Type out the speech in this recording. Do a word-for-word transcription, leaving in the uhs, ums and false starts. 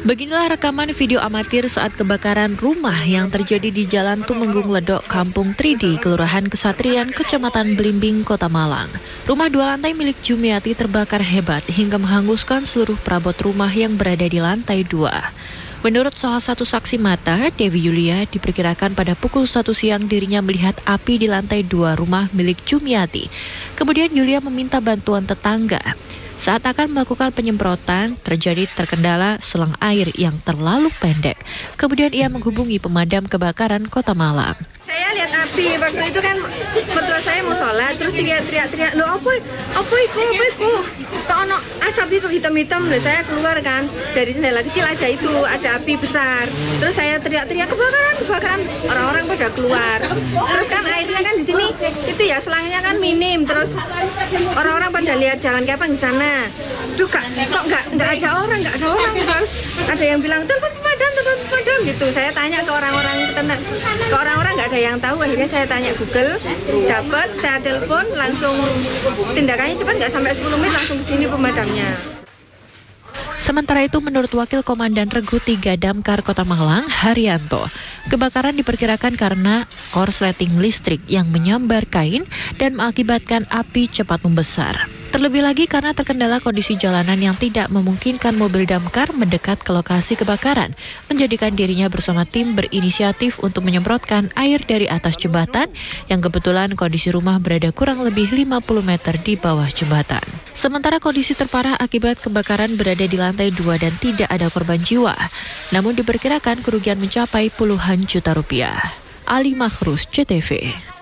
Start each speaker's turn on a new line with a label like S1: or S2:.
S1: Beginilah rekaman video amatir saat kebakaran rumah yang terjadi di Jalan Tumenggung Ledok, Kampung Tridi, Kelurahan Kesatrian, Kecamatan Belimbing, Kota Malang. Rumah dua lantai milik Jumiati terbakar hebat hingga menghanguskan seluruh perabot rumah yang berada di lantai dua. Menurut salah satu saksi mata, Dewi Yulia, diperkirakan pada pukul satu siang dirinya melihat api di lantai dua rumah milik Jumiati. Kemudian Yulia meminta bantuan tetangga. Saat akan melakukan penyemprotan, terjadi terkendala selang air yang terlalu pendek. Kemudian ia menghubungi pemadam kebakaran Kota Malang.
S2: Saya lihat api, waktu itu kan mertua saya mau sholat, terus teriak-teriak, loh apa, apa iku, apa iku, kok ono asap itu hitam-hitam, loh saya keluar kan, dari jendela kecil ada itu, ada api besar, terus saya teriak-teriak, kebakaran, kebakaran, orang-orang pada keluar, terus kan airnya kan di sini, itu ya selangnya kan minim, terus orang-orang pada lihat jalan kapan di sana, duh kak, kok nggak nggak ada orang, nggak ada orang, terus ada yang bilang, telepon pemadam, telepon pemadam, gitu, saya tanya ke orang-orang, ke orang-orang nggak ada yang tahu, akhirnya saya tanya Google, dapat, saya telepon, langsung tindakannya cepat, nggak sampai sepuluh menit langsung kesini pemadamnya.
S1: Sementara itu, menurut Wakil Komandan Regu tiga Damkar Kota Malang, Haryanto, kebakaran diperkirakan karena korsleting listrik yang menyambar kain dan mengakibatkan api cepat membesar. Terlebih lagi karena terkendala kondisi jalanan yang tidak memungkinkan mobil damkar mendekat ke lokasi kebakaran, menjadikan dirinya bersama tim berinisiatif untuk menyemprotkan air dari atas jembatan yang kebetulan kondisi rumah berada kurang lebih lima puluh meter di bawah jembatan. Sementara kondisi terparah akibat kebakaran berada di lantai dua dan tidak ada korban jiwa, namun diperkirakan kerugian mencapai puluhan juta rupiah. Ali Makhrus, C T V.